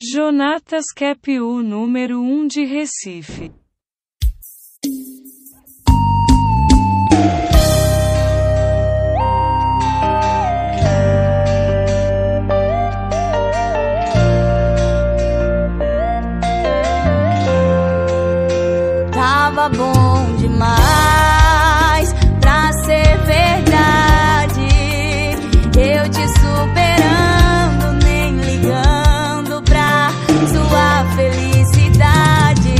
Jonatas QPU número 1 de Recife. Tava bom demais pra ser verdade, eu te superando, nem ligando pra sua felicidade.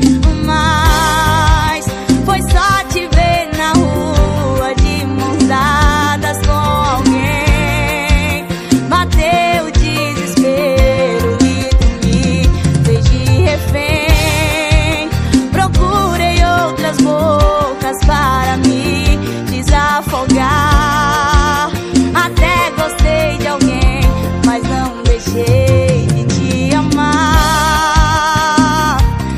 Mas foi só te ver na rua de mãos dadas com alguém. Bateu o desespero e tu me fez de refém. Procurei outras bocas para me desafogar. Até gostei de alguém, mas não deixei de te amar.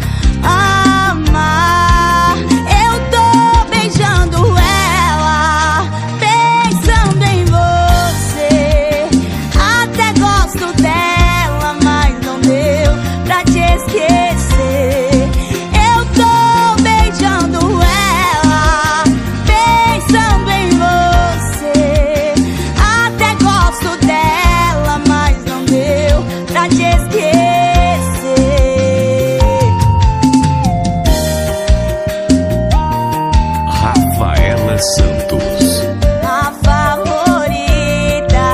Amar. Eu tô beijando ela, pensando em você. Até gosto dela, mas não deu pra te esquecer. Eu tô beijando ela, pensando em você. Até gosto dela, mas não deu pra te esquecer. Rafaela Santos. A favorita.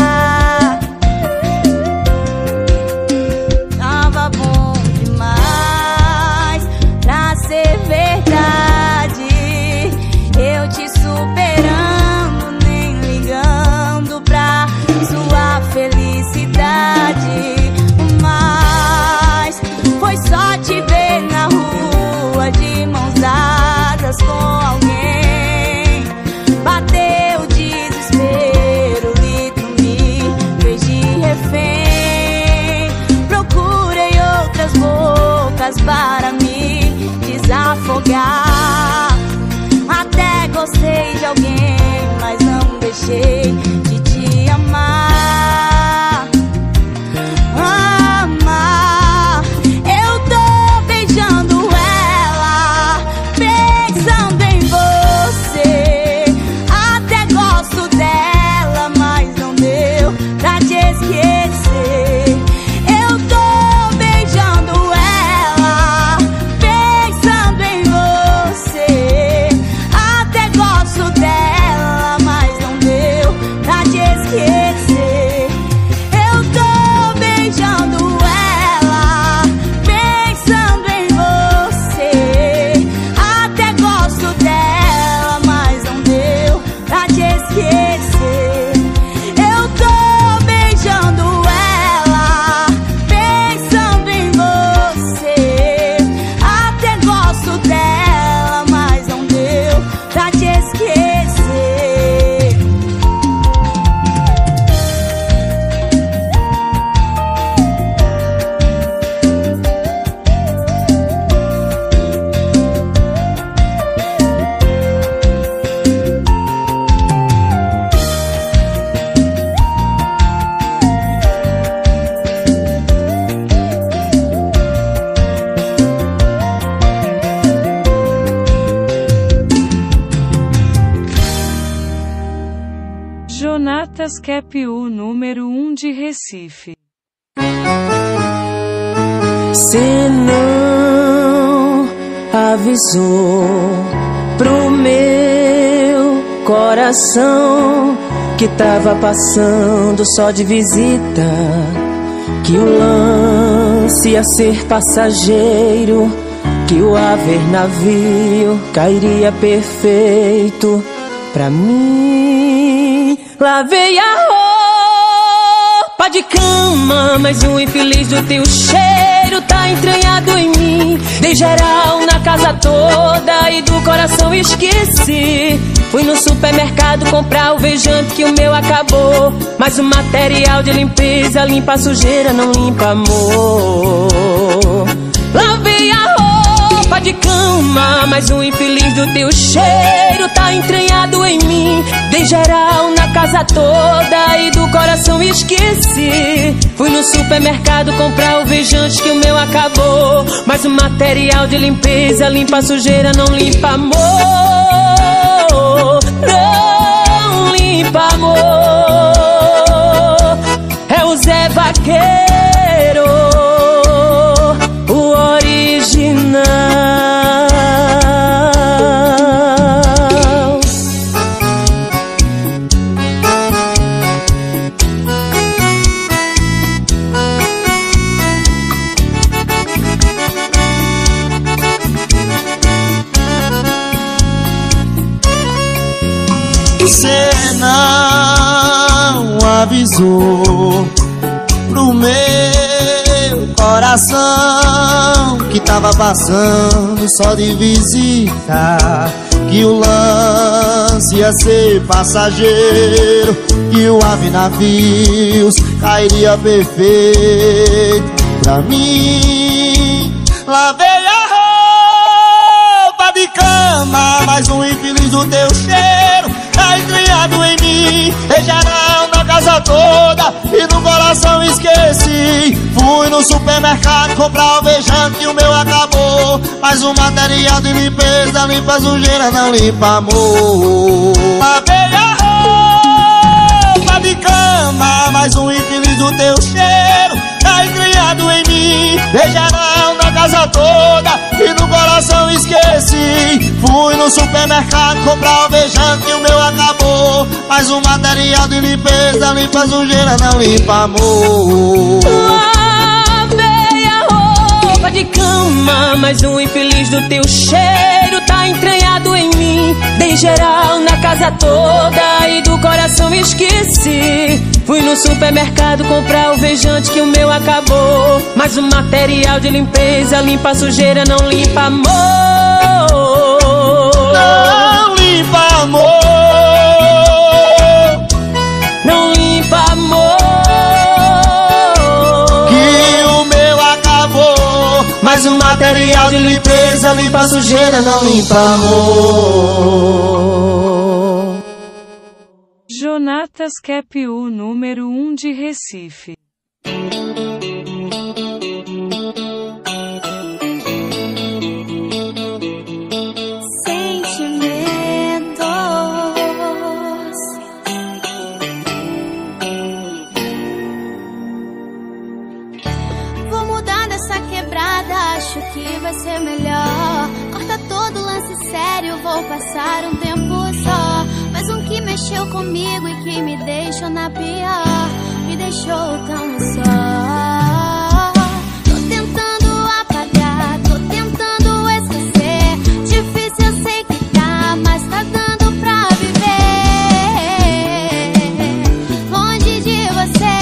Tava bom demais pra ser verdade, eu te superando, nem ligando pra sua felicidade. Mas foi só te ver na rua de mãos dadas com alguém. Bateu o desespero e tu me fez de refém. Procurei outras bocas para me desafogar. Até gostei de alguém, mas não deixei de te amar. Amar. Eu tô beijando ela, pensando em você. Até gosto dela, mas não deu pra te esquecer. Eu tô beijando ela, pensando em você. Até gosto dela, mas não deu pra te esquecer. Eu tô beijando ela, pensando em você. Até gosto dela, mas não deu pra te esquecer. Eu tô beijando ela, pensando em você. Até gosto dela, mas não deu pra te esquecer. Jonatas QPU número 1 de Recife. Cê não avisou pro meu coração que tava passando só de visita, que o lance ia ser passageiro, que o haver navio cairia perfeito pra mim. Lavei a roupa de cama, mas o infeliz do teu cheiro tá entranhado em mim. Dei geral na casa toda e do coração esqueci. Fui no supermercado comprar o alvejante que o meu acabou, mas o material de limpeza limpa a sujeira, não limpa amor. Lavei a roupa de cama, mas o infeliz do teu cheiro tá entranhado em mim. Dei geral na casa toda e do coração esqueci. Fui no supermercado comprar o alvejante que o meu acabou. Mas o material de limpeza limpa a sujeira, não limpa amor. Não limpa amor. É o Zé Vaqueiro, o original. Você não avisou pro meu coração que tava passando só de visita, que o lance ia ser passageiro, que o ave navios cairia perfeito pra mim. Lavei a roupa de cama, mais um infeliz do teu cheiro tá entranhado em mim. Beijadão na casa toda e no coração esqueci. Fui no supermercado comprar alvejante e o meu acabou. Mas o material de limpeza limpa a sujeira, não limpa amor. Lavei a roupa de cama, mais um infeliz do teu cheiro tá entranhado em mim. Beijadão na casa toda e no coração esqueci. Fui no supermercado comprar alvejante e o meu acabou. Mas o material de limpeza limpa a sujeira, não limpa amor. Lavei a roupa de cama, mas um infeliz do teu cheiro tá entranhado em mim. Dei geral na casa toda e do coração esqueci. Fui no supermercado comprar alvejante que o meu acabou. Mas o material de limpeza limpa a sujeira, não limpa amor. Não limpa amor. Não limpa amor. Que o meu acabou. Mas o material de limpeza limpa a sujeira, não limpa amor. Jonatas Kepiu, número 1 de Recife. Vou mudar dessa quebrada, acho que vai ser melhor. Corta todo lance sério, vou passar um tempo só. Mas um que mexeu comigo e que me deixou na pior, me deixou tão só. Tô tentando apagar, tô tentando esquecer. Difícil eu sei que tá, mas tá dando pra viver. Longe de você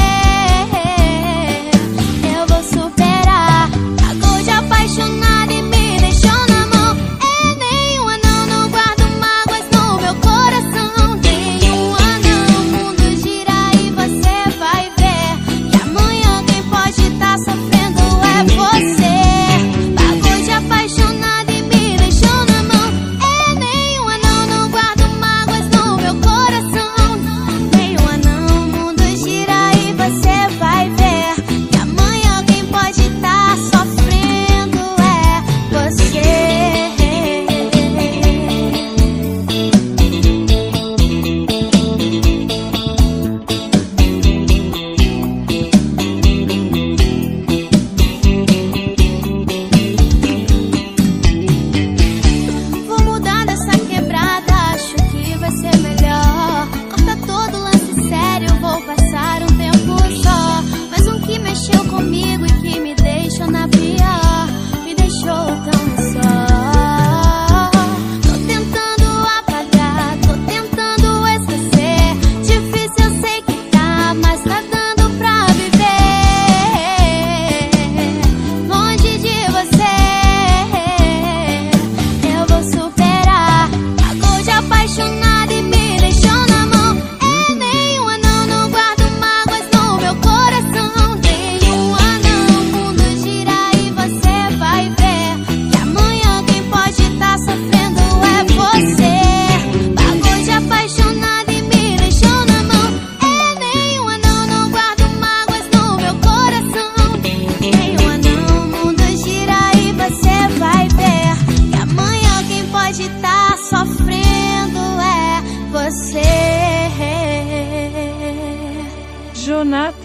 eu vou superar. Pagou de apaixonada e me deixou na mão. É nenhum anão, não guardo mágoas no meu coração. Nenhum anão, o mundo gira e você vai ver que amanhã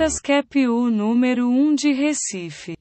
Jonatas QPU número 1 de Recife.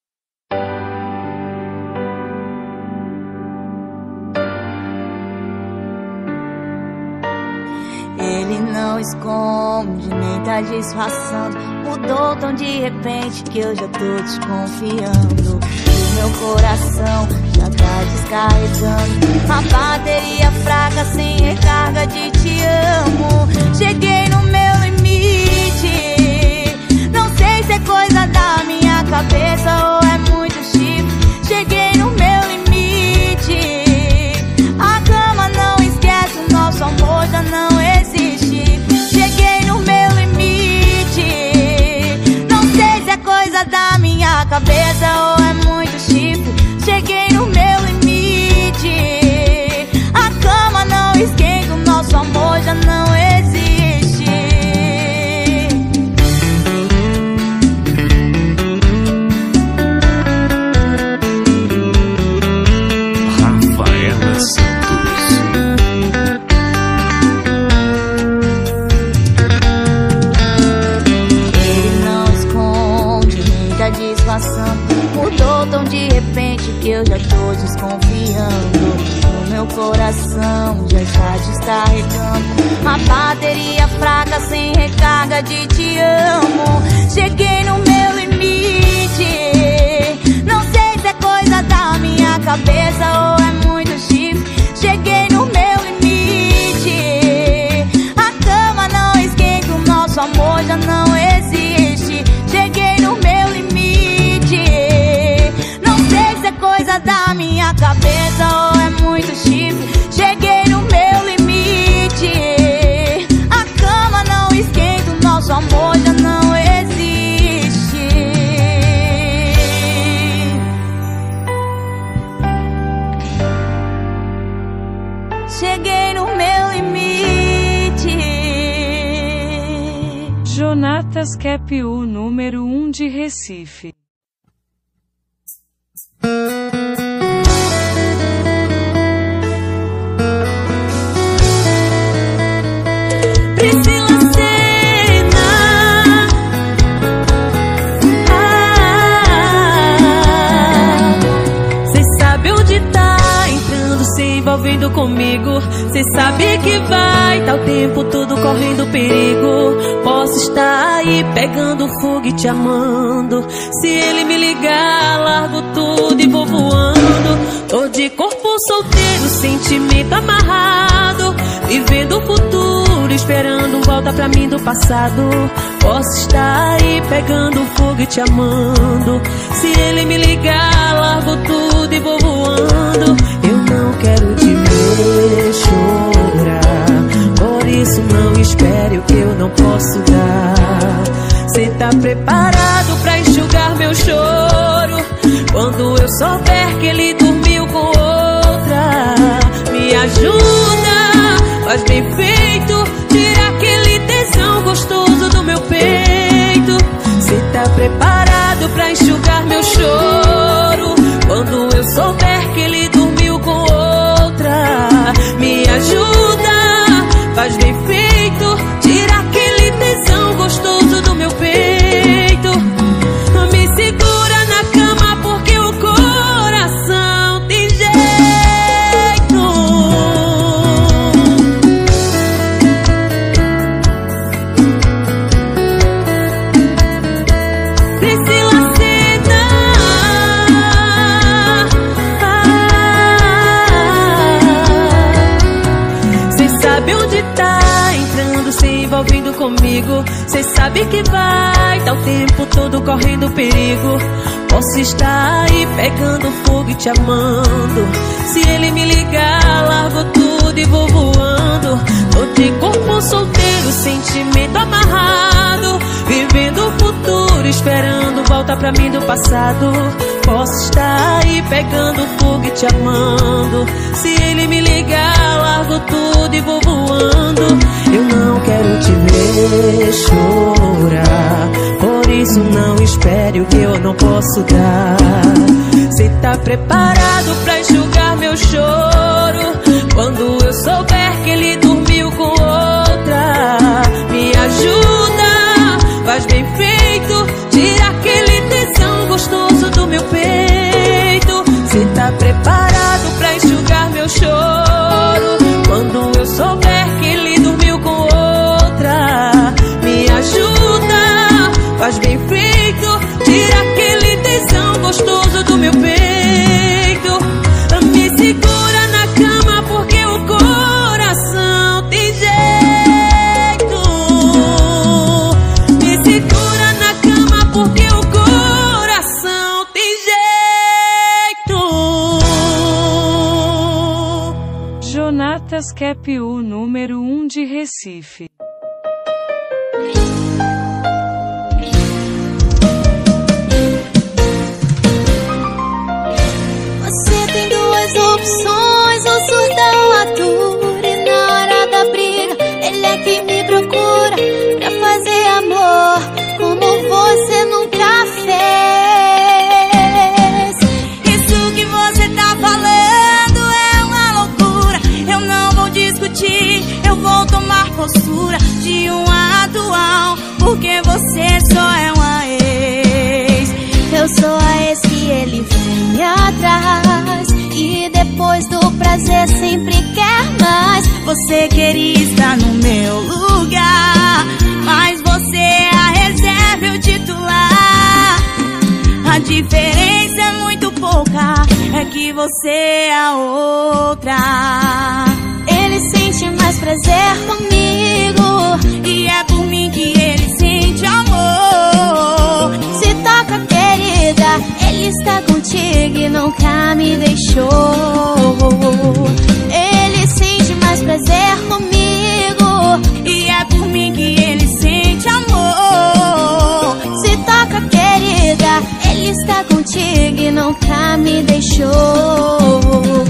Ele não esconde, nem tá disfarçando. Mudou tão de repente que eu já tô desconfiando. O meu coração já tá descarregando. A bateria fraca sem recarga de te amo. Cheguei no meu limite. Não sei se é coisa da minha cabeça ou é muito chifre. Cheguei no meu limite. A cama não esquece, o nosso amor já não existe. Cheguei no meu limite. Não sei se é coisa da minha cabeça ou é muito chifre. Cheguei no meu limite. A cama não esquenta, o nosso amor já não existe. Rafaela Santos. Ele não esconde, nem tá disfarçando. Mudou tão de repente que eu já tô desconfiando. O meu coração já está descarregando. A bateria fraca sem recarga de te amo. Cheguei no meu limite. Não sei se é coisa da minha cabeça ou é muito chifre. Cheguei no meu limite. A cama não esquenta, o nosso amor já não existe. Cheguei no meu limite. Não sei se é coisa da minha cabeça ou é muito chifre. Cheguei no meu limite. A cama não esquenta, o nosso amor já não existe. Cheguei no meu limite. Jonatas QPU número 1 de Recife. Priscila Senna. Cê sabe onde tá entrando, se envolvendo comigo. Cê sabe que vai tá o tempo todo correndo perigo. Posso estar aí pegando fogo e te amando. Se ele me ligar, largo tudo e vou voando. Tô de corpo solteiro, sentimento amarrado, vivendo o futuro, esperando volta pra mim do passado. Posso estar aí pegando fogo e te amando. Se ele me ligar, largo tudo e vou voando. Eu não quero te ver chorar, por isso não espere o que eu não posso dar. Cê tá preparado pra enxugar meu choro quando eu souber que ele dormiu com outra? Me ajuda, faz bem feito, tira aquele tesão gostoso do meu peito. Cê tá preparado pra enxugar meu choro quando eu souber que ele dormiu com outra? Me ajuda, faz bem feito, tira aquele tesão gostoso do meu peito. Me segura na cama porque o coração tem jeito. Priscila Senna. Cê sabe onde tá entrando, se envolvendo comigo. Cê sabe que vai tá o tempo todo correndo perigo. Posso estar aí pegando fogo e te amando. Se ele me ligar, largo tudo e vou voando. Tô de corpo solteiro, sentimento amarrado, vivendo o futuro, esperando volta pra mim do passado. Posso estar aí pegando fogo e te amando. Se ele me ligar, largo tudo e vou voando. Eu não quero te ver chorar, por isso não espere o que eu não posso dar. Cê tá preparado pra enxugar meu choro quando eu souber que ele dormiu com outra? Me ajuda, faz bem feito, Você tá preparado pra enxugar meu choro quando eu souber que ele dormiu com outra? Me ajuda, faz bem feito, tira aquele tesão gostoso do meu peito. Me segura na cama porque o coração tem jeito. Me segura na cama porque o coração tem jeito. Jonatas Kepiu, número 1 de Recife. Você tem duas opções, ou surda ou atura. E na hora da briga, ele é quem me procura pra fazer amor como você nunca fez. Isso que você tá falando é uma loucura. Eu não vou discutir, eu vou tomar postura de um atual, porque você só é uma ex. Eu sou a ex que ele vem atrás, e depois do prazer sempre quer mais. Você queria estar no meu lugar, mas você é a reserva e o titular. A diferença é muito pouca, é que você é a outra. Ele sente mais prazer comigo, e é por mim que ele sente amor. Se toca, querida, ele está contigo e nunca me deixou. Ele sente mais prazer comigo, e é por mim que ele sente amor. Se toca, querida, ele está contigo e nunca me deixou.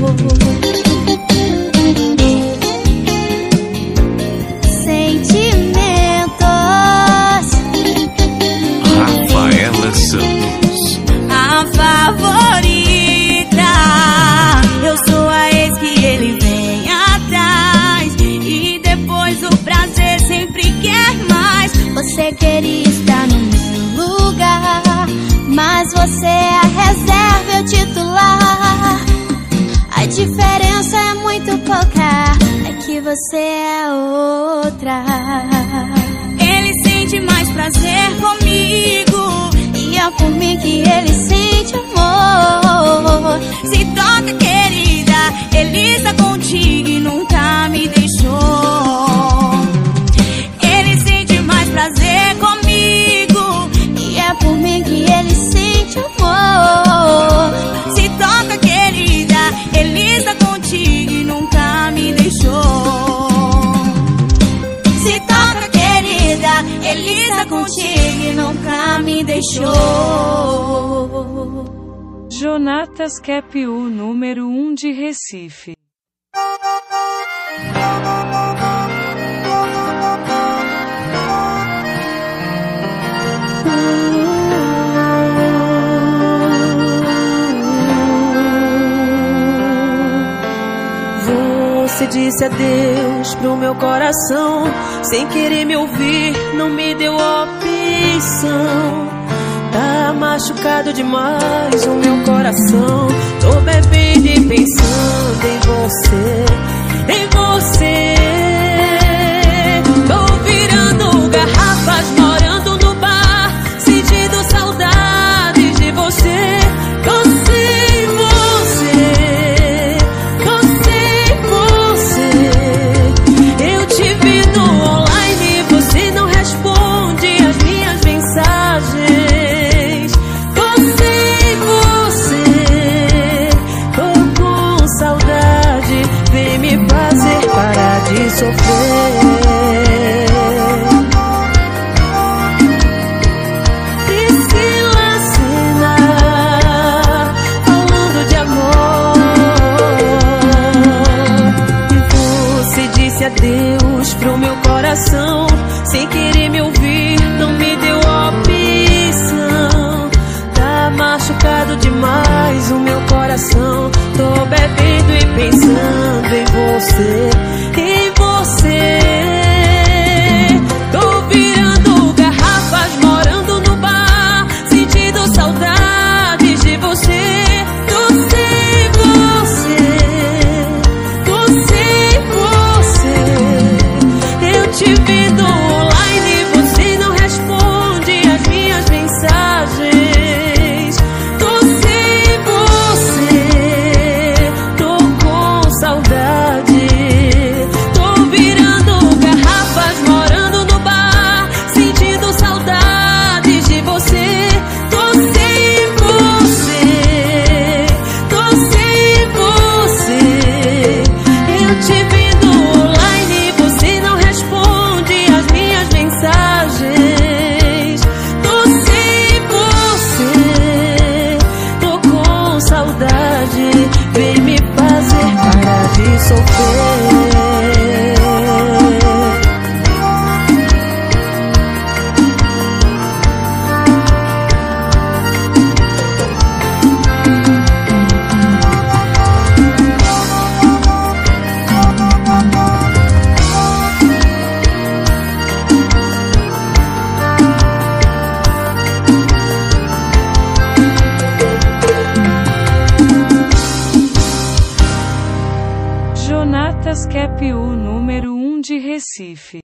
Rafaela Santos, a favorita. Eu sou a ex que ele vem atrás, e depois o prazer sempre quer mais. Você queria estar no meu lugar, mas você é a reserva e o titular. A diferença é muito pouca, é que você é outra. Ele sente mais prazer comigo, e é por mim que ele sente amor. Se toca, querida, ele está contigo e nunca me deixou. Ele sente mais prazer comigo, e é por mim que ele sente amor. Se toca, querida, ele está contigo e nunca me deixou. Se toca, querida, ele está contigo e nunca me deixou. Jonatas Kepiu, número 1 de Recife. Você disse adeus pro meu coração, sem querer me ouvir, não me deu opção. Tá machucado demais o meu coração, tô bebendo e pensando em você, em você. Tô virando garrafas, morando no bar, sentindo saudades de você. Tô sem você, tô sem você. Eu te vi no online, você não responde as minhas mensagens. Tô sem você, tô com saudade, vem me fazer parar de sofrer. saudade vem me fazer parar de sofrer. QPU número 1 de Recife.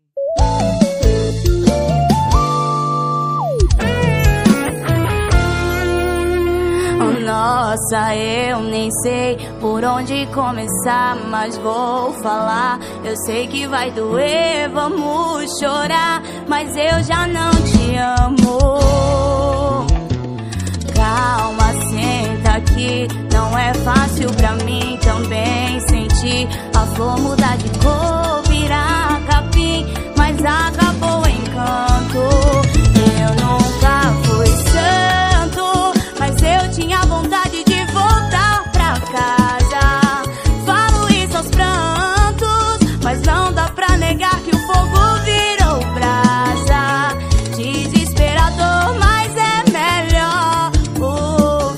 Nossa, eu nem sei por onde começar, mas vou falar. Eu sei que vai doer, vamos chorar, mas eu já não te amo. Calma, senta aqui, não é fácil pra mim também sentir a flor mudar de cor, virar capim, mas acabou o encanto. Eu nunca fui santo, mas eu tinha vontade de voltar pra casa. Falo isso aos prantos, mas não dá pra negar que o fogo virou brasa. Desesperador, mas é melhor o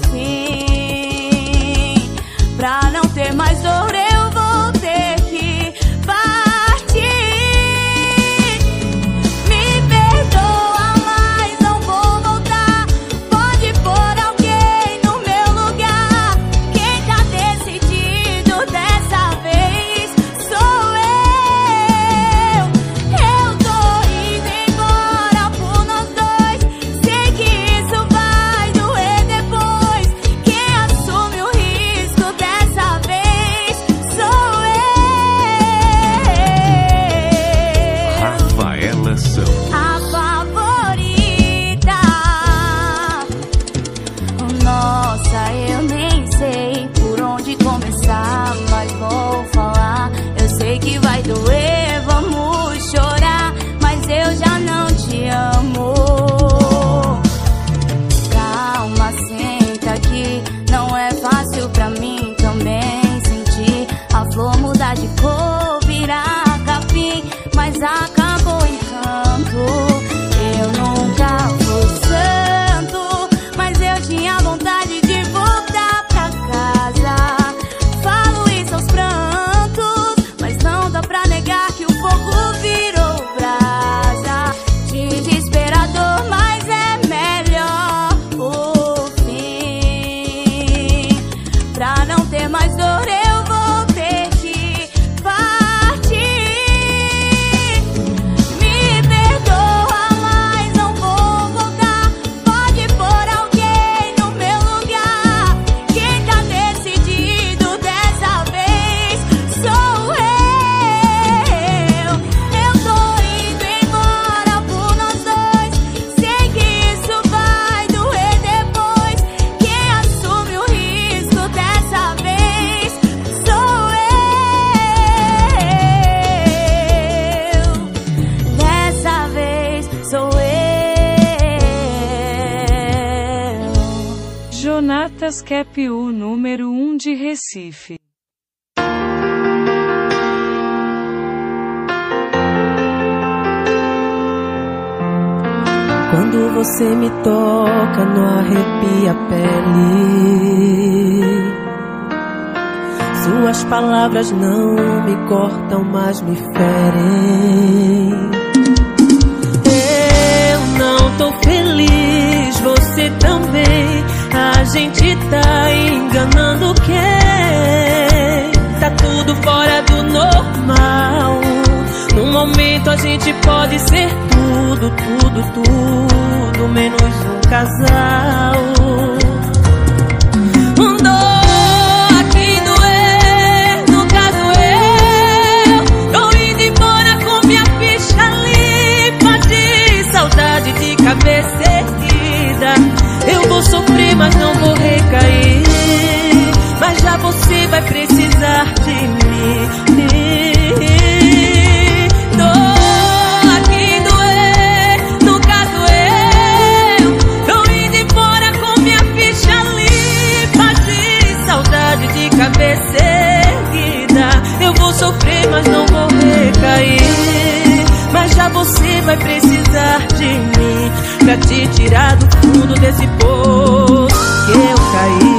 fim. Pra não ter mais dor, eu vou ter que partir. Me perdoa, mas não vou voltar. Pode pôr alguém no meu lugar. Quem tá decidido dessa vez sou eu. Eu tô indo embora por nós dois. Sei que isso vai doer depois. Quem assume o risco dessa vez sou eu. Rafaela Santos. A favorita. Nossa, eu nem sei por onde começar, mas vou falar. Eu sei que vai doer, vamos chorar, mas eu já não te amo. Calma, senta aqui, não é fácil pra mim também sentir a flor mudar de cor, virar capim, mas acabou o encanto. Eu nunca fui santo, mas eu tinha vontade de voltar pra casa. Falo isso aos prantos, mas não dá pra negar que o fogo virou brasa. Desesperador, mas é melhor o fim. Pra não ter mais dor, eu vou ter que partir. Me perdoa, mas não vou voltar. Pode pôr alguém no meu lugar. Quem tá decidido dessa vez sou eu. Eu tô indo embora por nós dois. Sei que isso vai doer depois. Quem assume o risco dessa vez sou eu. Dessa vez sou eu. Jonatas QPU número 1 de Recife. Quando você me toca, não arrepia a pele. Suas palavras não me cortam, mas me ferem. Eu não tô feliz, você também. A gente tá enganando quem? Tá tudo fora do normal. No momento a gente pode ser tudo, tudo, tudo, menos um casal. Dor aqui doer, no caso eu tô indo embora com minha ficha limpa de saudade, de cabeça erguida. Eu vou sofrer, mas não vou recair. Mas já você vai precisar de mim. Dor aqui doer, no caso eu tô indo embora com minha filha. pra te tirar do fundo desse poço que eu caí.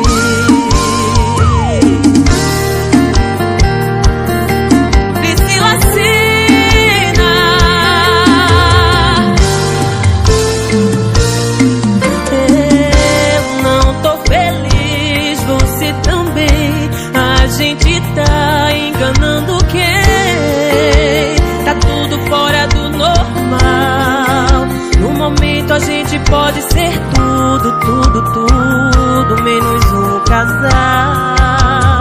Tá enganando quem? Tá tudo fora do normal. No momento a gente pode ser tudo, tudo, tudo, menos um casal.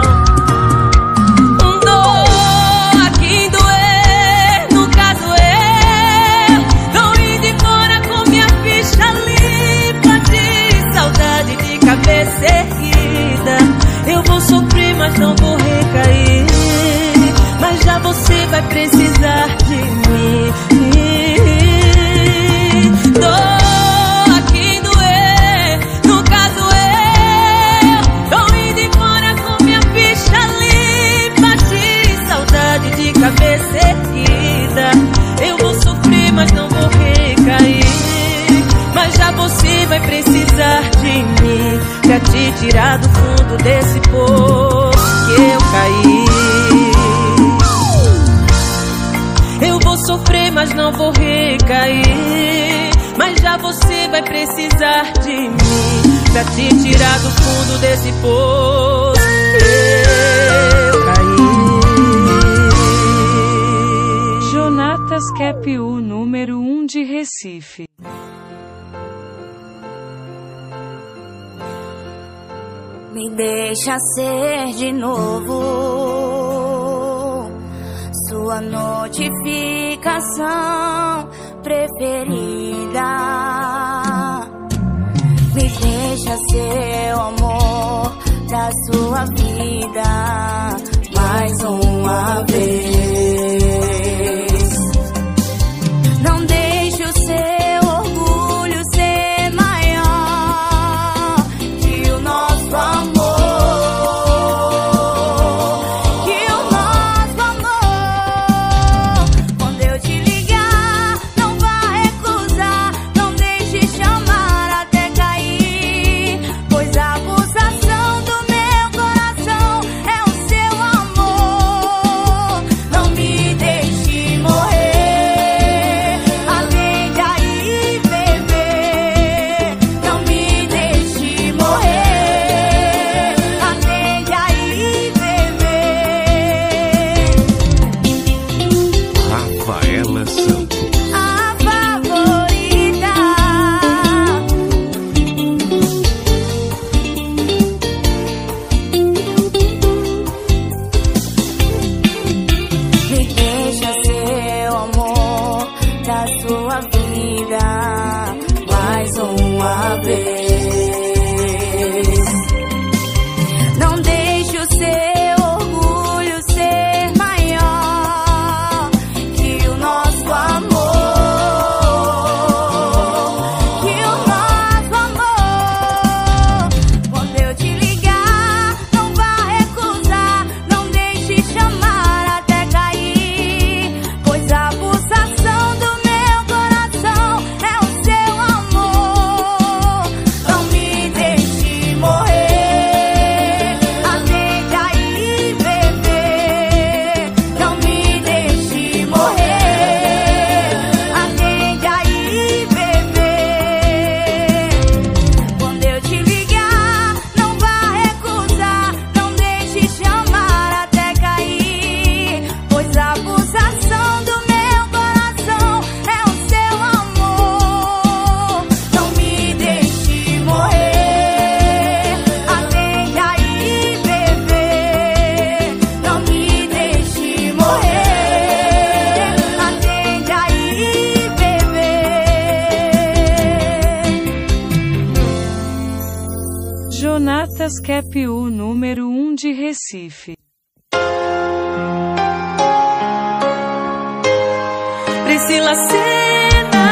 Dor a quem doer, no caso eu tô indo embora com minha ficha limpa de saudade de cabeça erguida. Eu vou sofrer, mas não vou recair. Mas já você vai precisar de mim. Dor a quem doer, no caso eu tô indo embora com minha ficha limpa de saudade de cabeça erguida. Eu vou sofrer, mas não vou recair. Mas já você vai precisar de mim pra te tirar do fundo desse poço que eu caí. Eu vou sofrer, mas não vou recair. Mas já você vai precisar de mim pra te tirar do fundo desse poço que eu caí. Jonatas Capu, número 1 de Recife. Me deixa ser de novo sua notificação preferida. Me deixa ser o amor da sua vida mais uma vez. Não deixe o seu orgulho ser maior que o nosso amor. Jonatas Capu, número 1 de Recife. Priscila Senna.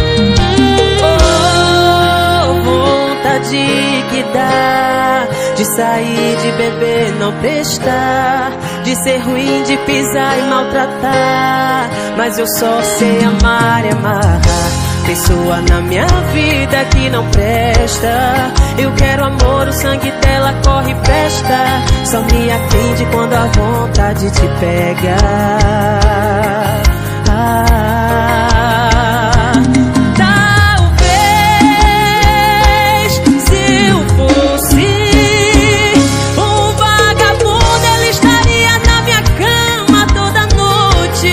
Oh, vontade que dá de sair, de beber, não prestar, de ser ruim, de pisar e maltratar. Mas eu só sei amar e amarrar pessoa na minha vida que não presta. Eu quero amor, o sangue dela corre e presta. Só me atende quando a vontade te pega. Talvez se eu fosse um vagabundo, ele estaria na minha cama toda noite.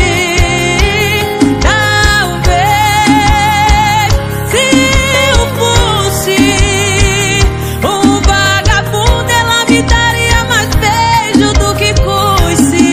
Talvez se eu fosse um vagabundo, ela me daria mais beijo do que coice.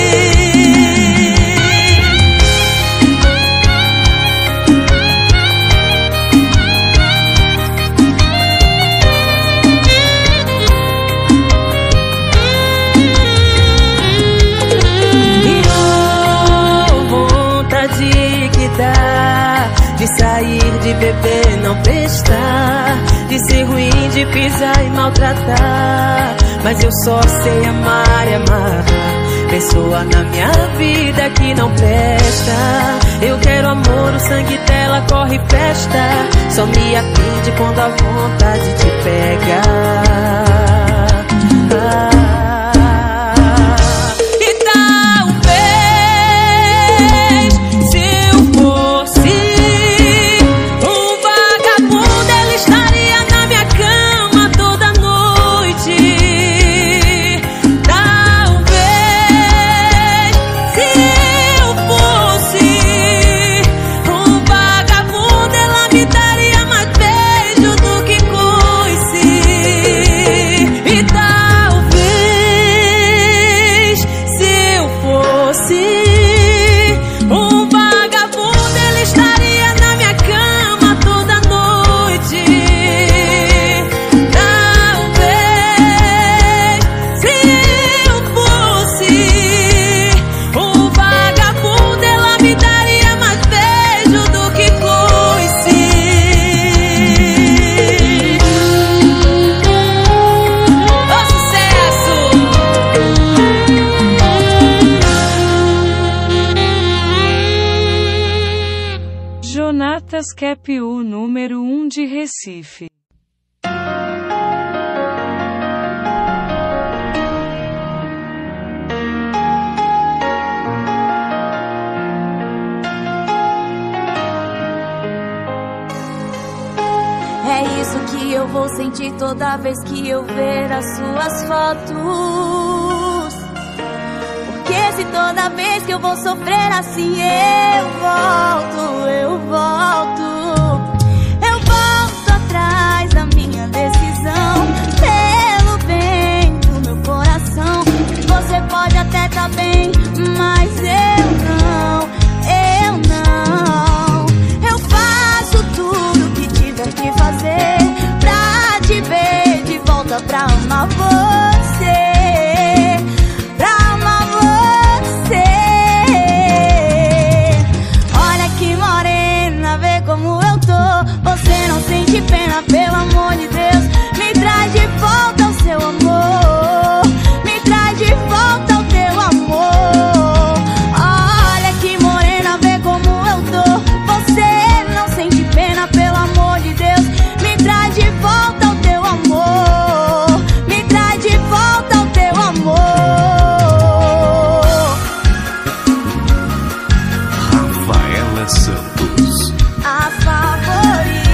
De sair, de beber, não prestar, de ser ruim, de pisar e maltratar. Mas eu só sei amar e amarrar pessoa na minha vida que não presta. Eu quero amor, o sangue dela corre e presta. Só me atende quando a vontade te pega. Jonatas Capiú, número 1 de Recife. É isso que eu vou sentir toda vez que eu ver as suas fotos. Porque se toda vez que eu vou sofrer assim eu volto, eu volto atrás da minha decisão. Pelo bem do meu coração, você pode até tá bem, mas eu não. Eu faço tudo que tiver que fazer pra te ver de volta, pra amar você. Você não sente pena, pelo amor de Deus, me traz de volta o seu amor, me traz de volta o teu amor. Olha que morena, vê como eu tô. Você não sente pena, pelo amor de Deus, me traz de volta o teu amor, me traz de volta o teu amor. Rafaela Santos, a favorita.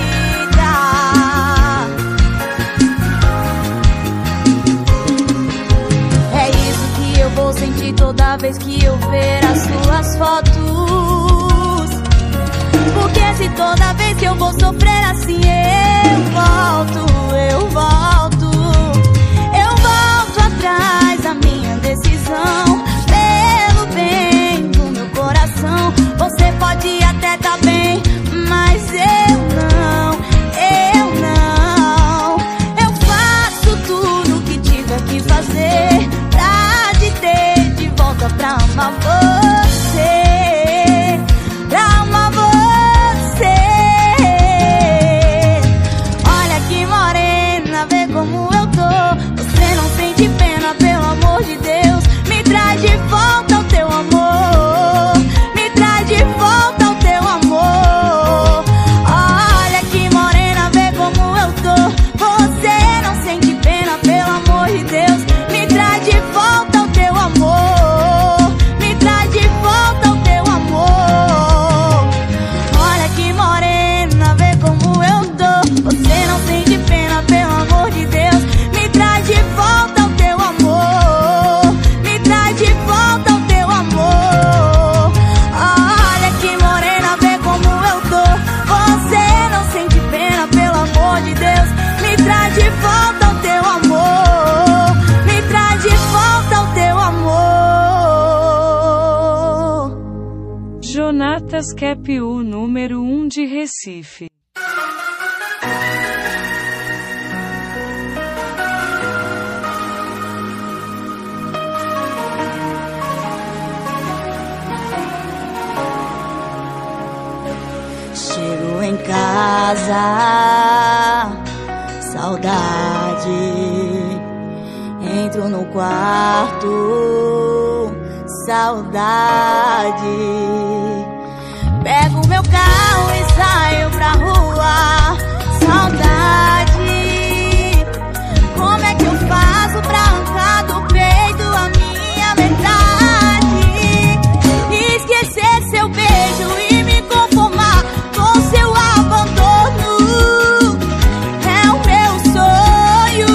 É isso que eu vou sentir toda vez que eu ver as suas fotos. Porque se toda vez que eu vou sofrer assim eu volto atrás da minha decisão. Pelo bem do meu coração, você pode até tá bem, mas eu não. Eu faço tudo que tiver que fazer pra te ter de volta, pra amar você, pra amar você. Jonatas Kepiu, número 1 de Recife. Chego em casa, saudade. Entro no quarto, saudade. Pego meu carro e saio pra rua, saudade. Como é que eu faço pra arrancar do peito a minha metade? Esquecer seu beijo e me conformar com seu abandono é o meu sonho,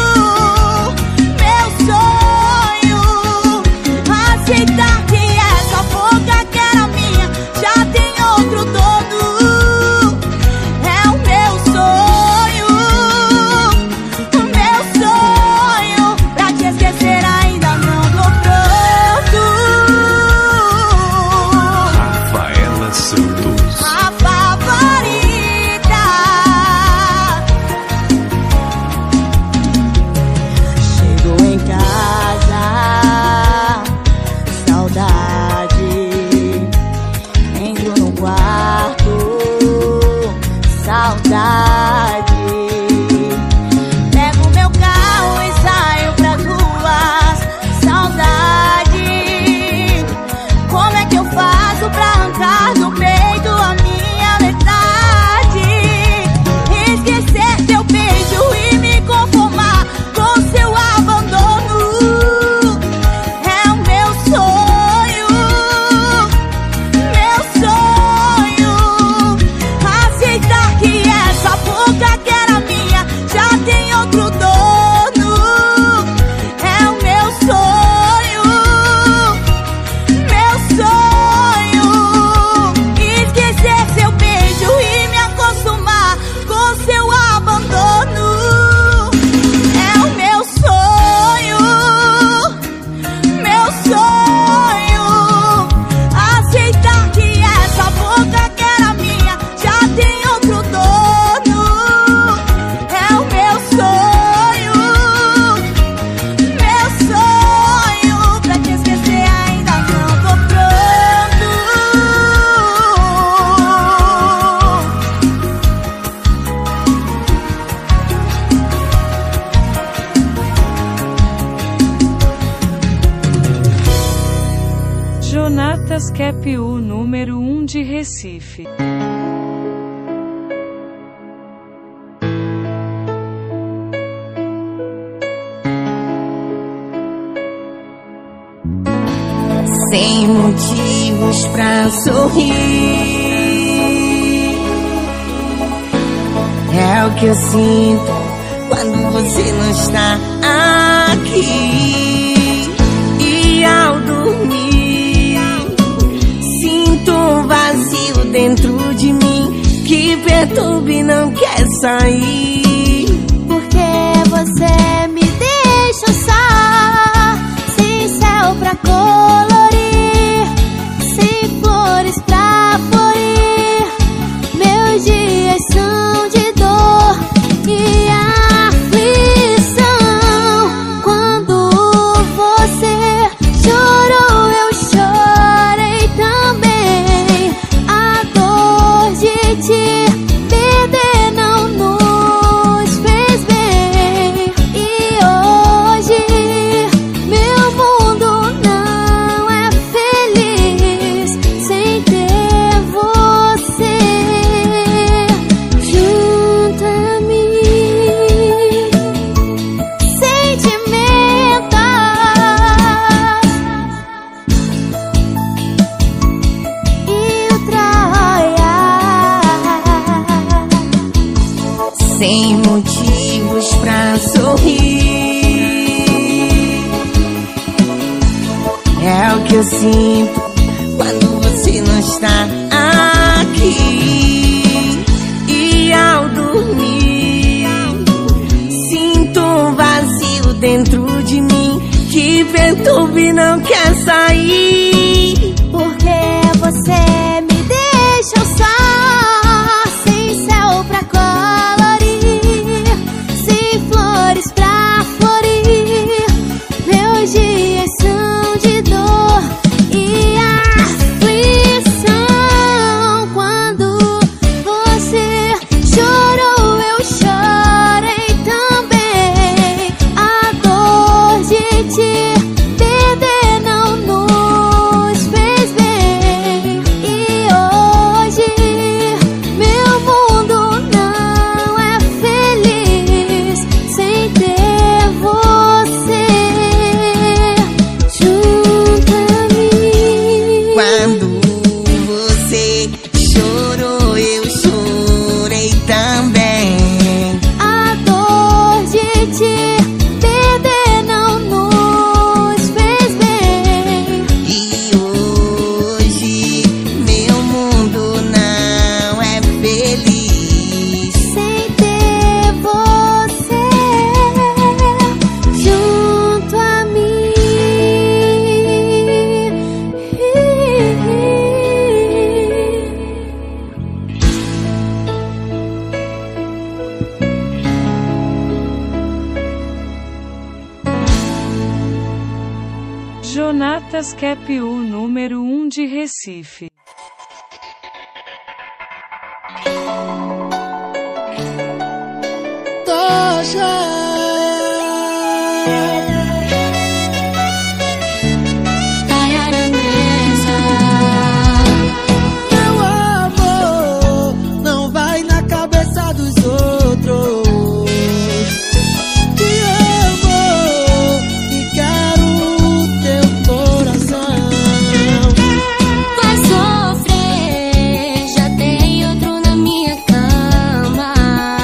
meu sonho. Aceitar que essa boca que era minha já tem outro dono é o meu sonho, meu sonho. Pra te esquecer ainda não tô pronto. Rafaela Santos. A favorita. Chego em casa, saudade. Entro no quarto, saudade. Pego meu carro e saio pras ruas, saudade. Como é que eu faço pra arrancar do peito a minha metade? Esquecer seu beijo e me conformar com seu abandono é o meu sonho, meu sonho. Aceitar que essa boca que era minha já tem outro dono é o meu sonho, meu sonho. Esquecer seu beijo e me acostumar com seu abandono é o meu sonho, meu sonho. Aceitar que essa boca que era minha já tem outro dono é o meu sonho, meu sonho. Pra te esquecer ainda não tô pronto. Jonatas Kepiu, número 1 de Recife. Sem motivos pra sorrir, é o que eu sinto quando você não está aqui. E ao dormir, sinto um vazio dentro de mim que perturba e não quer sair. Porque você me deixa só, sem céu pra colorir, sem flores pra florir. Meus dias são de dor e aflição. Quando você chorou, eu chorei também. A dor de te perder não nos fez bem. E hoje meu mundo não é feliz sem ter você junto a mim. Sentimentos e o traia. Sem motivos pra sorrir, é o que eu sinto quando você não está aqui. E ao dormir, sinto um vazio dentro de mim que perturba e não quer sair. Porque você me deixa Jonatas QPU número 1 de Recife. Meu amor não vai na cabeça dos outros. Te amo e quero o teu coração. Vai sofrer, já tem outro na minha cama.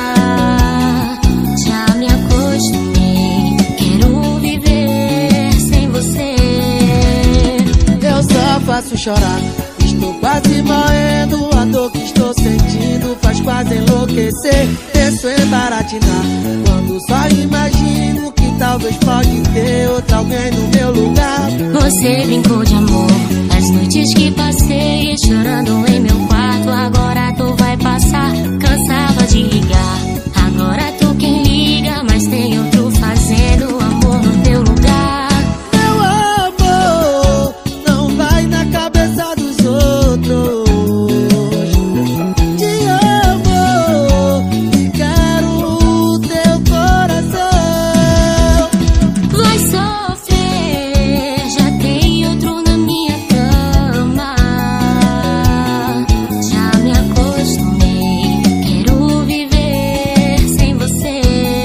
Já me acostumei, quero viver sem você. Eu só faço chorar, estou quase morrendo. A dor que estou sentindo faz quase enlouquecer. Penso em baratinar quando só imagino que talvez pode ter outra alguém no meu lugar. Você brincou de amor, as noites que passei chorando em meu quarto. Agora tu vai passar, cansava de ligar. Agora tu quem liga, mas tem outro fazendo amor no teu lugar. Meu amor não vai na cabeça dos outros. Te amo e quero o teu coração. Vai sofrer, já tem outro na minha cama. Já me acostumei, quero viver sem você.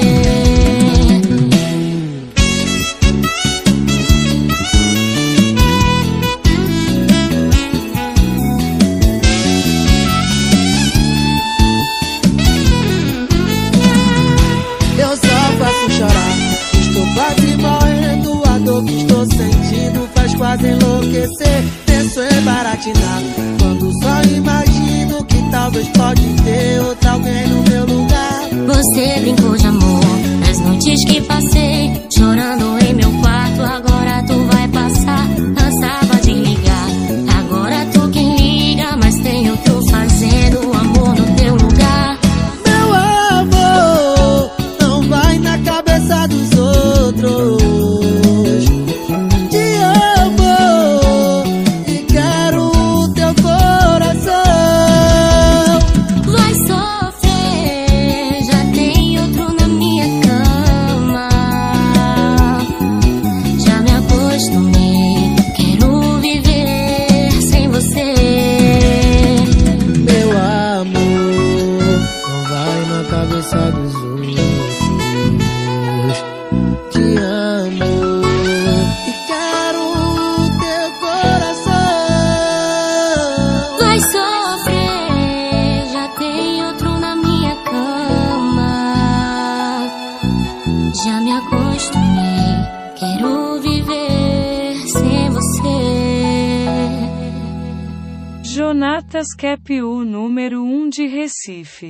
Eu só faço chorar, estou quase morrendo. A dor que estou sentindo faz quase enlouquecer. Penso em baratinar quando só imagino que talvez pode ter outra alguém no meu lugar. Você brincou de amor, as noites que passei chorando em meu quarto. Agora tu vai passar, cansava de ligar. Agora tu quem liga, mas tem outro fazendo amor no teu lugar. Meu amor não vai na cabeça dos outros. Te amo e quero o teu coração. Vai sofrer, já tem outro na minha cama. Já me acostumei, quero viver sem você. Meu amor não vai na cabeça dos outros. Te amo e quero o teu coração. Vai sofrer, já tem outro na minha cama. Já me acostumei, quero viver sem você. Jonatas QPU número 1 de Recife.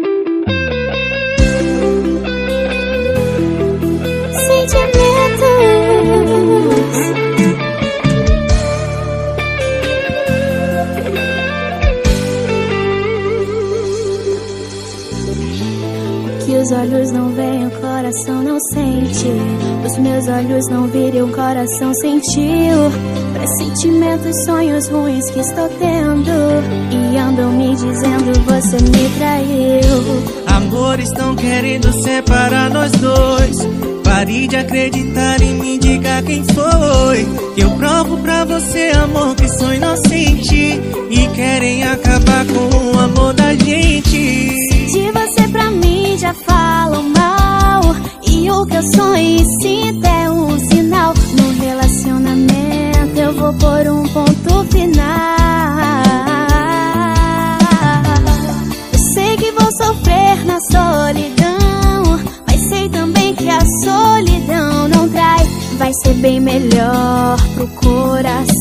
O que os olhos não veem, o coração não sente. Os meus olhos não viram, o coração sentiu. Pressentimentos, sonhos ruins que estou tendo e andam me dizendo você me traiu. Amores estão querendo separar nós dois. Pare de acreditar em mim, diga quem foi. Eu provo pra você, amor, que sou inocente. E querem acabar com o amor da gente. De você pra mim já falam mal. E o que eu sonho e sinto é um sinal. No relacionamento eu vou pôr um ponto final. Eu sei que vou sofrer na solidão, mas sei também que a solidão não trai. Vai ser bem melhor pro coração.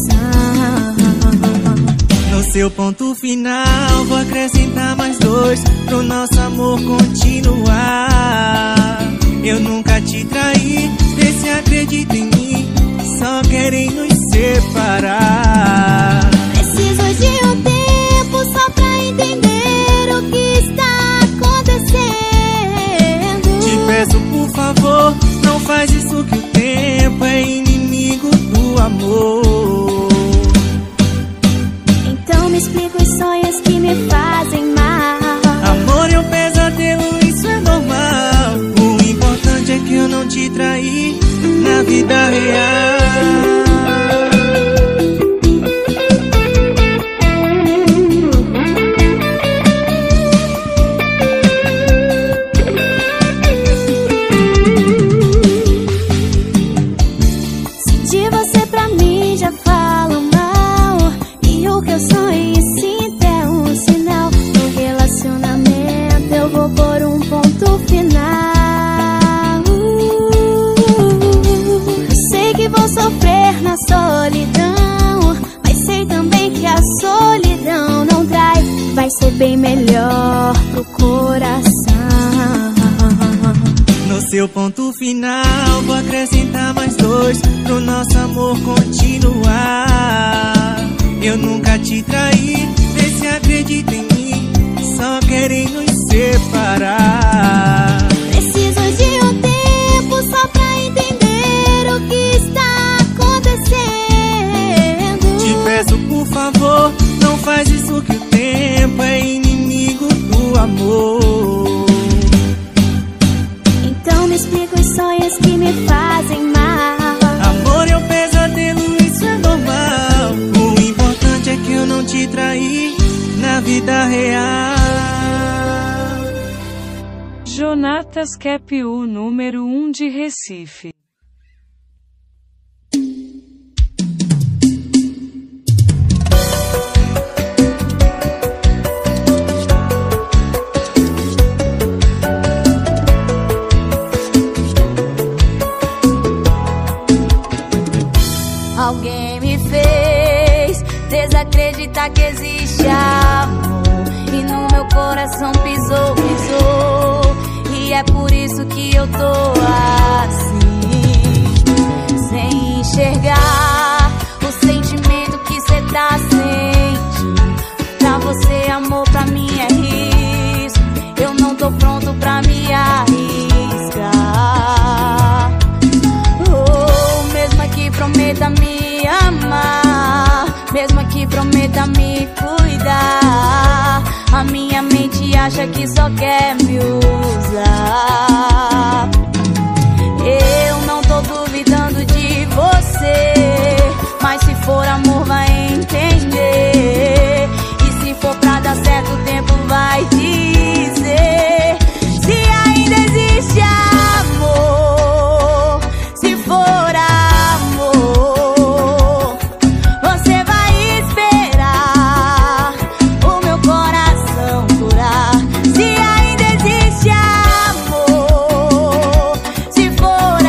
No seu ponto final vou acrescentar mais dois pro nosso amor continuar. Eu nunca te traí, vê se acredita em mim. Só querem nos separar. Preciso de um tempo só pra entender o que está acontecendo. Te peço por favor, não faz isso que o tempo é inimigo do amor. melhor pro coração. No seu ponto final, vou acrescentar mais 2 pro nosso amor continuar. Eu nunca te traí, vê se acredita em mim, só querem nos separar. Preciso de um tempo só pra entender o que está acontecendo. Te peço por favor, não faz isso que o tempo é inimigo do amor. Então me explica os sonhos que me fazem mal. Amor é um pesadelo, isso é normal. O importante é que eu não te traí na vida real. Jonatas Capu, número 1 de Recife. Alguém me fez desacreditar que existe amor, e no meu coração pisou, pisou. E é por isso que eu tô assim, sem enxergar o sentimento que cê tá sentindo. Pra você amor, pra mim é risco. Eu não tô pronto pra me arriscar. Mesmo que prometa me amar, mesmo que prometa me cuidar, a minha mente acha que só quer me usar. Eu não tô duvidando de você, mas se for amor vai entender. E se for pra dar certo o tempo vai dizer se ainda existe amor. Se for amor, você vai esperar o meu coração curar. Se ainda existe amor, se for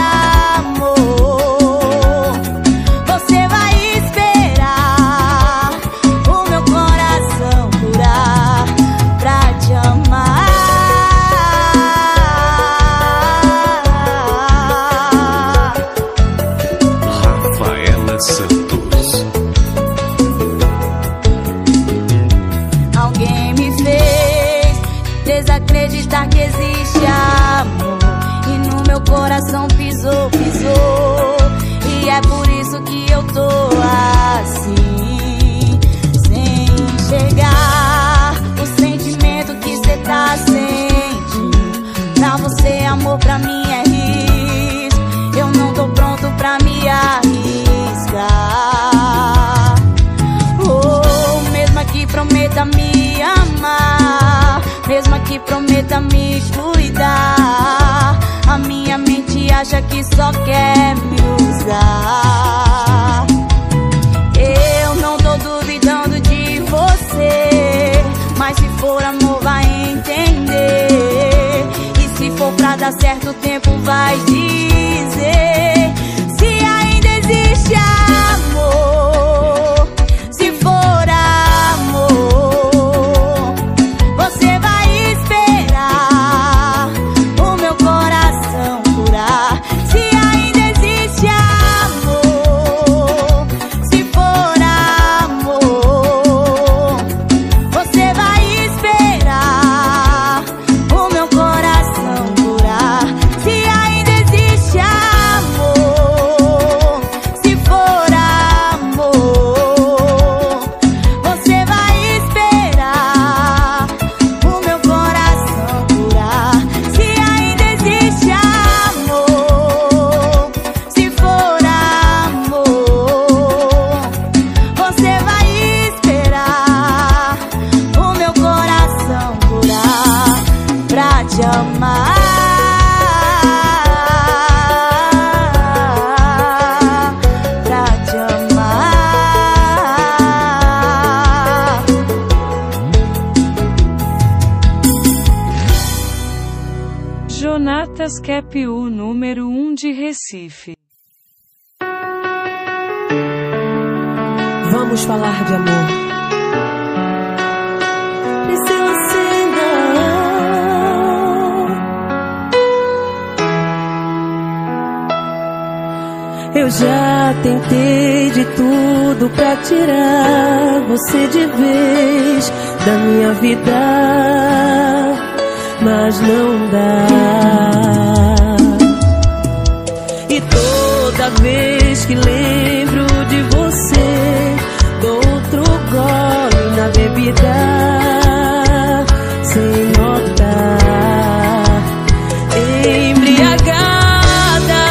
amor, você vai esperar o meu coração curar pra te amar. Rafaela Santos. Alguém me fez desacreditar que existe amor, e no meu coração pisou, pisou. E é por isso que eu tô assim, sem enxergar o sentimento que cê tá sentindo. Pra você amor, pra mim é risco. Eu não tô pronto pra me arriscar. Mesmo que prometa me amar, mesmo que prometa me cuidar, a minha mente acha que só quer me usar. Eu não tô duvidando de você, mas se for amor vai entender. E se for pra dar certo o tempo vai dizer se ainda existe amor. Se for amor, você vai esperar o meu coração curar. Se ainda existe amor, se for amor, você vai esperar o meu coração curar. Se ainda existe amor, se for amor, você vai esperar o meu coração curar. Se ainda existe amor, se for amor, você vai esperar o meu coração curar pra te amar. Pra te amar. Jonatas Capu, número 1 de Recife. Vamos falar de amor. Priscila já tentei de tudo pra tirar você de vez da minha vida, mas não dá. E toda vez que lembro de você, dou outro gole na bebida, sem notar, embriagada,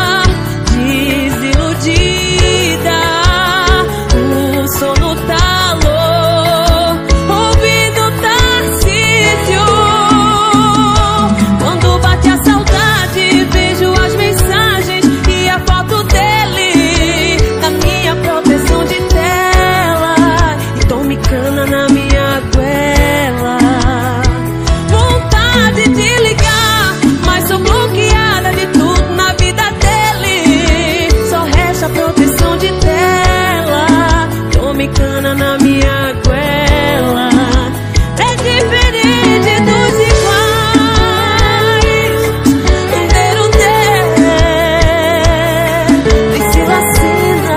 desiludida, o sono talou, ouvindo Tarcísio. Quando bate a saudade, vejo as mensagens e a foto dele na minha proteção de tela, e tome cana na minha goela. Vontade de ligar, mas sou bloqueada de tudo na vida dele. Só resta proteção de tela, tome cana na minha goela. É diferente dos iguais, nem se vacina.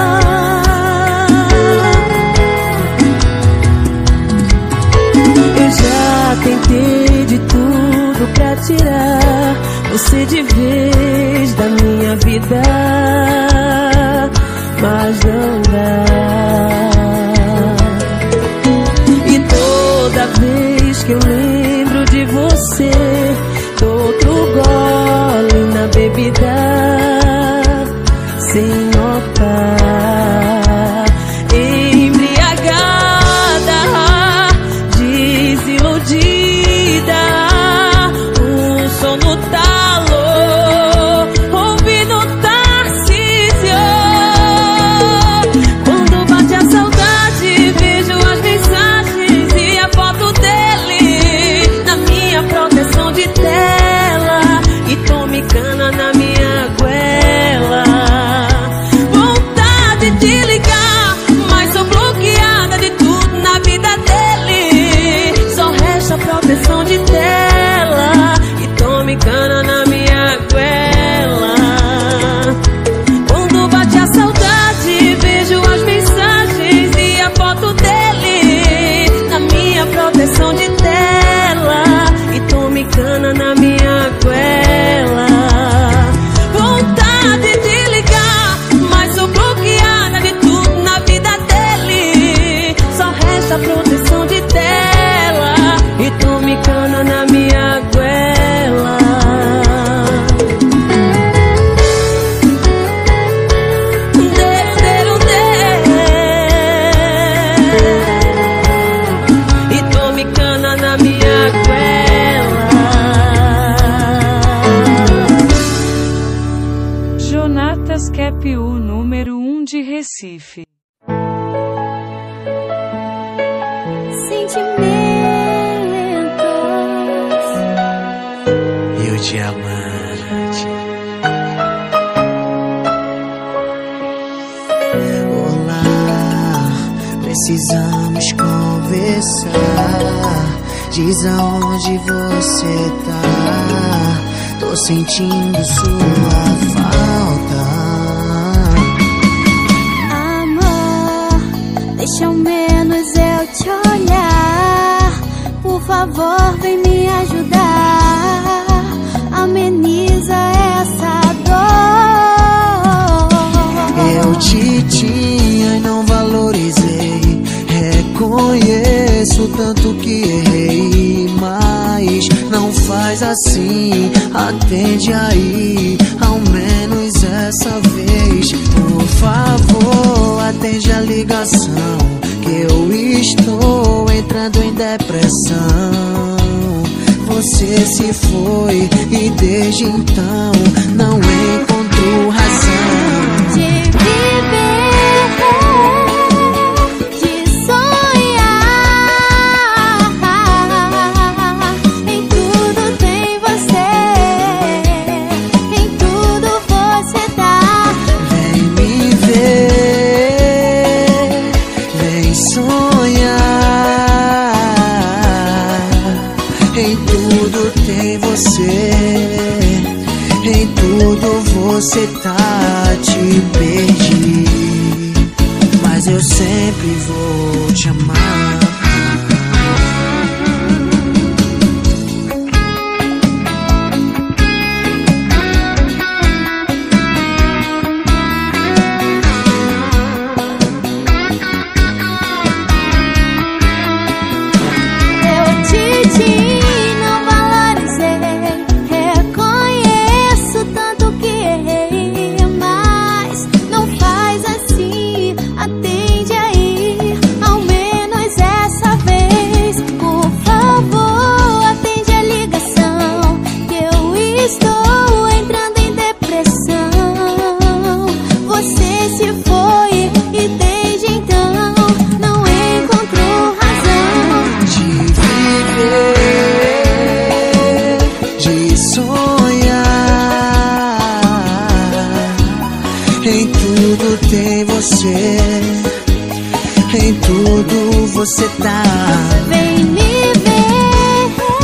Eu já tentei de tudo pra tirar você de vez da minha vida, mas não dá. E toda vez que eu lembro de você, dou outro gole na bebida, sem notar, embriagada, desiludida, o sono talou, ouvindo Tarcísio. Quando bate a saudade, vejo as mensagens e a foto dele na minha proteção de tela, e tome cana na minha goela. Vontade de ligar, mas sou bloqueada de tudo na vida dele. Só resta proteção de tela, e tome cana na minha goela. Quando bate a saudade, vejo as mensagens e a foto dele na minha proteção de tela, e tome cana na minha goela. Vontade de ligar, mas sou bloqueada de tudo na vida dele. Só resta proteção de tela, e tome cana na minha goela. E tome cana na minha goela. Jonatas Capiú, número 1 de Recife. Sentimentos. E o diamante. Olá, precisamos conversar. Diz aonde você tá. Tô sentindo sua falta. Amor, deixa ao menos eu te olhar. Por favor, vem me ajudar. Ameniza essa dor. Eu te tinha e não valorizei. Reconheço tanto que errei, mas não faz assim. Atende aí, ao menos essa vez. Por favor, atende a ligação, que eu estou entrando em depressão. Você se foi e desde então não encontro razão De viver, de sonhar. Em tudo tem você, em tudo você dá. Vem me ver, vem sonhar. Em tudo tem você, em tudo tudo você tá, te perdi, mas eu sempre vou te amar. Em tudo tem você, em tudo você tá. Vem me ver,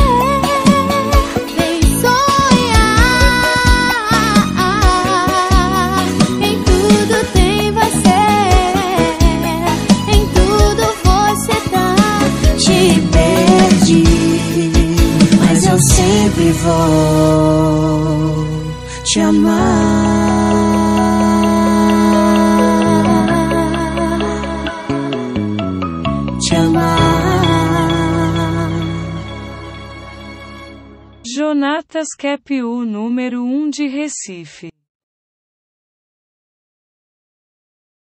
vem sonhar. Em tudo tem você, em tudo você tá. Te perdi, mas eu sempre vou te amar. Jonatas Kepiu, número 1 de Recife.